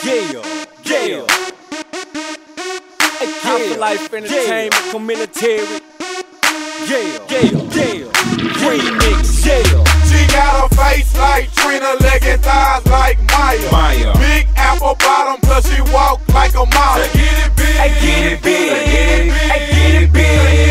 Yeah. Hey, life entertainment, communitary. Remix, She got a face like Trina, leg and thighs like Maya. Big apple bottom, plus she walk like a mile. Get it big, get it big, get it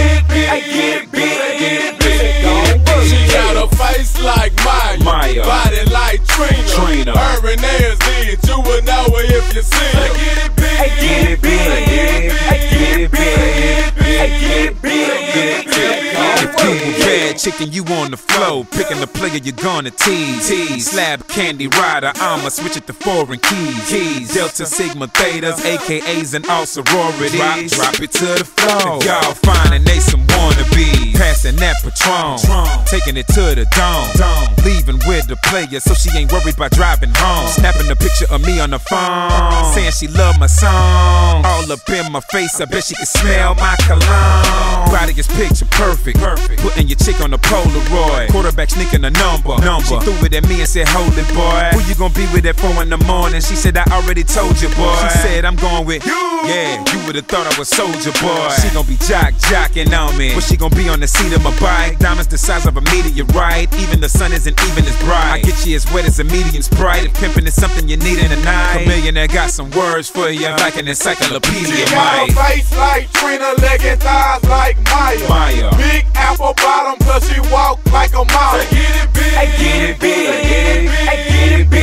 big. She got a face like Maya, body like Trina. Her nails did, you would know her if you see her. Get it big, get it big, get it big. Bad chicken, you on the flow. Picking the player you're gonna tease. Slab candy rider, I'ma switch it to foreign keys. Delta Sigma Thetas, AKAs and all sororities. Drop it to the floor. Y'all finding they some wannabes. Passing that Patron, taking it to the dome. Leaving with the player so she ain't worried about driving home. Snapping a picture of me on the phone, saying she love my song. All up in my face, I bet she can smell my cologne. Body is picture perfect. Putting your chick on the Polaroid. Quarterback sneaking a number. She threw it at me and said, hold it, boy. Who you gonna be with at 4 in the morning? She said, I already told you, boy. She said, I'm going with you. Yeah, you would've thought I was soldier, boy. She gon' be jocking on me. But she gon' be on the seat of my bike. Diamonds the size of a meteorite. Even the sun isn't even as bright. I get you as wet as a medium Sprite. If pimping is something you need in a night, Chameleon got some words for you, like an encyclopedia. She got a face like Trina, leg and thighs like Maya. Big apple bottom, plus she walk like a mile. Get it big, get it big, get it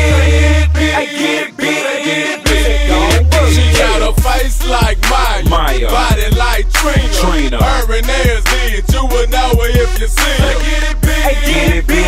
big. She got a face like Maya, body like Trina. Her nails did, you would know her if you see her. Get it big, get it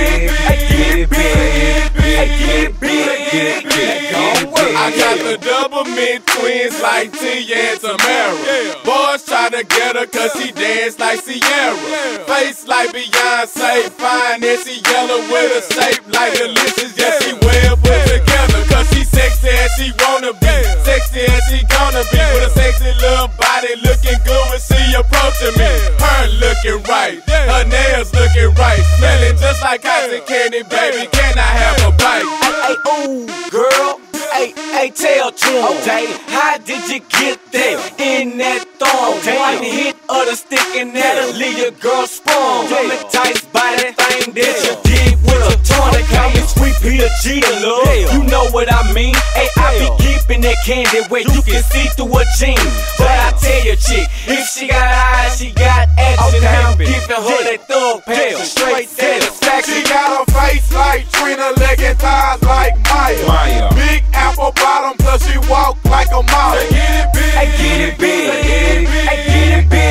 big. I got the double mid twins like Tia and Tamara. Boys try to get her cause she dance like Sierra. Face like Beyonce, fine and she yellow with a shape like delicious. Yeah, she well put together cause she sexy as she wanna be. Sexy as she gonna be, with a sexy little body looking good when she approaching me. Her looking right, her nails looking right, smelling just like cotton candy, baby. Can I have a bite? Hey, ooh, girl. Hey, tell Tuesday, how did you get there in that thong? One hit of the stick and that'll leave your girl sprung. Hypnotized by that thing that you did with a tongue. They call me Sweet Peter G to love. You know what I mean? Hey, I be keeping that candy where you can see through her jeans. But I tell you, chick, if she got eyes, she got action. I'm giving her that thug passion, straight satisfaction. She got a face like Trina, leg and thighs like Maya. Big apple bottom, plus she walk like a mile. Get it big, get it big, get it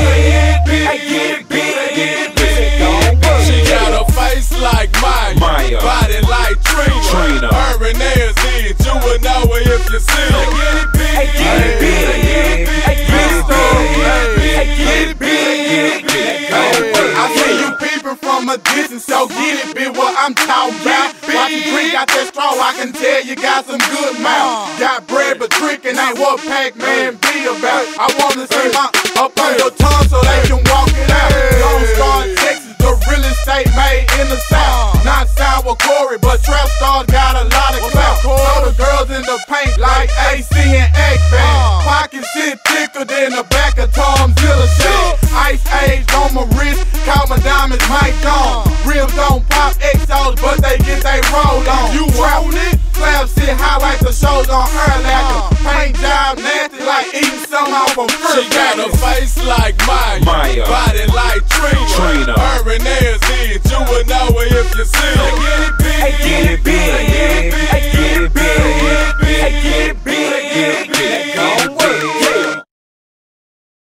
big. She got a face like Maya, body like Trina. Her nails did, you would know her if you see her. Get it big, get it big. I see you peeping from a distance, so get it, bitch, what I'm talking about. Watch you drink out that straw, I can tell you got some good mouth. Got bread, but tricking ain't what Pac-Man be about. I wanna see my up on your tongue so they can walk it out. Lone Star, Texas, the real estate made in the South. Not sour Corey, but Trap Star got a lot of clout. All the girls in the paint like AC and X-Band. Pockets sit thicker than the back of Tom Zilla shit. Ice Age on my wrist, call my diamonds Mike Dawn. Rims don't pop exos, but they get they roll on. You want it? Slab shit highlight the shows on her lacquer. Paint job nasty like eating some off a fruit. She got a face like Maya,